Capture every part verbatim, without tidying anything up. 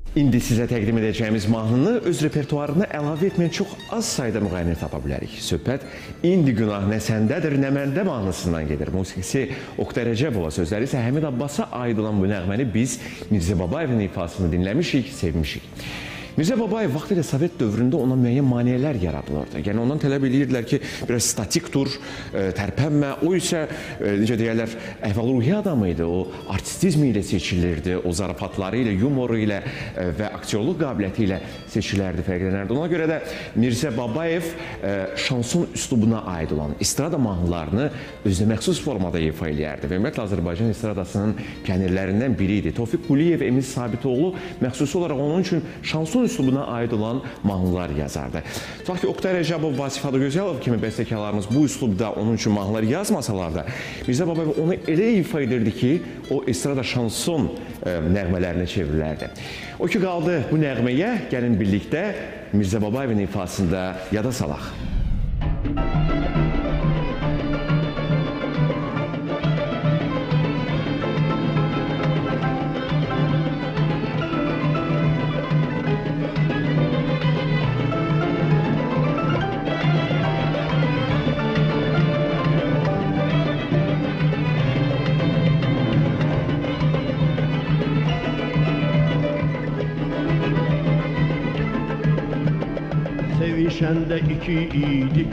İndi sizə təqdim edəcəyimiz mahnını öz repertuarına əlavə etməyən çox az sayda müğənni tapa bilərik. Söhbət İndi günah nə səndədir, nə məndə mahnısından gedir. Musiqisi Oqtay Rəcəbova, sözləri isə Həmid Abbasa aid olan bu nəğməni biz Mirzə Babayevin ifasını dinləmişik, sevmişik. Mirzə Babayev vaxtilə Sovet dövründə ona müəyyən maneələr yaradılırdı. Yəni ondan tələb edirdilər ki, biraz statik dur, tərpənmə. O isə, necə deyərlər, əhval-ruhiyyə adamı idi. O artistizmi ilə seçilirdi, o zarafatları ilə, yumoru ilə və aktyorluq qabiliyyəti ilə seçilərdi, fərqlənərdi. Ona görə də Mirzə Babayev şanson üslubuna aid olan estrada mahnılarını özünə məxsus formada ifa eləyərdi. Və ümumiyyətlə Azərbaycan estradasının pionirlərindən biri idi. Tofiq Quliyev, Emin Sabitoğlu məxsusi olaraq onun üçün şanson üslubuna aid olan mahnılar yazardı. Tutaq ki, Oqtay Rəcəbov, Vasif Adıgözəlov kimi bəstəkarlarımız bu üslubda onun üçün mahnılar yazmasalar da, Mirzə Babayev onu elə ifa edirdi ki, o estrada şanson nəğmələrinə çevrilərdi. O ki, qaldı bu nəğməyə, gəlin birlikdə Mirzə Babayevin ifasında yada salaq. Sevişəndə iki idik,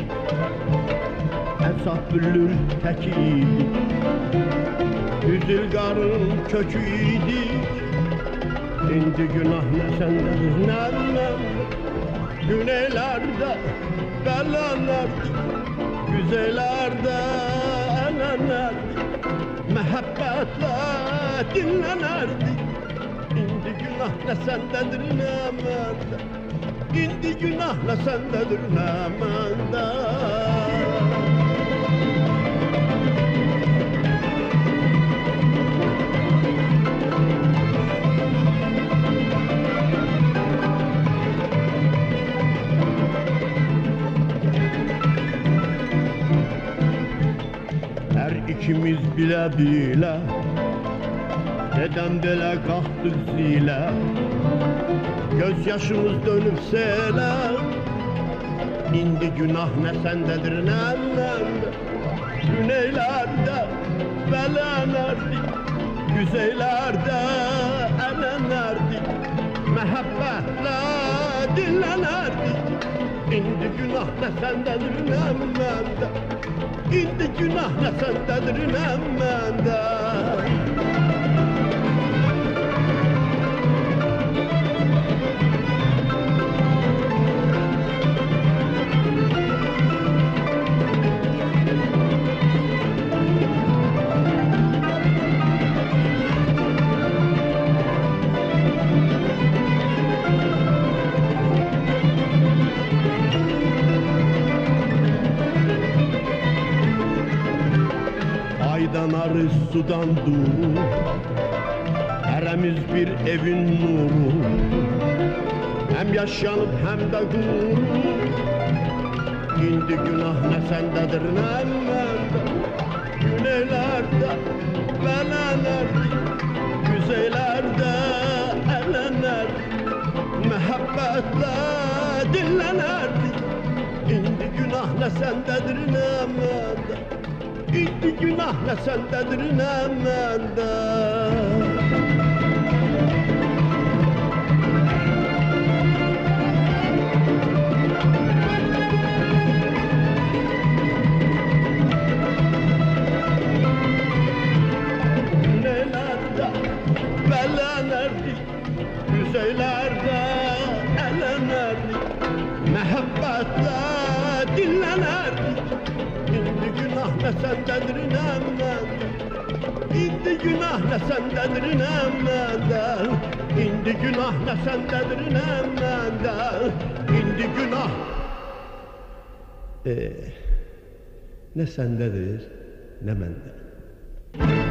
hesap bülür tek idik. Üzül qarın kökü idik, indi günah nə səndədir, nə mən. Güneylərdə bələnərdik, güzeylərdə ələnərdik, məhəbbətlə dinlənərdik. İndi günah nə səndədir, nə məndə. İndi günah nə səndədir, nə məndə. Hər ikimiz bilə-bilə nədən belə qalxdıq zilə. Göz yaşımız dönüb selə. İndi günah nə səndədir, nə məndə. Güneylərdə bələnərdik, güzeylərdə ələnərdik, məhəbbətlə dinlənərdik. İndi günah nə səndədir, nə məndə. İndi günah nə səndədir, nə məndə. Aydan arı sudan duru, hərəmiz bir evin nuru. Həm yaşanıb həm də quru. İndi günah nə səndədir, nə məndə. Güneylərdə bələnərdik, güzeylərdə ələnərdik, məhəbbətlə dinlənərdik. İndi günah nə səndədir, nə məndə. İndi günah nə səndədir, nə məndə. Güneylərdə bələnərdik, güzeylərdə ələnərdik, məhəbbətlə dinlənərdik. İndi günah nə səndədir, nə məndə. İndi günah nə səndədir, nə məndə. İndi günah nə səndədir, nə məndə. İndi günah e, nə səndədir, nə məndə.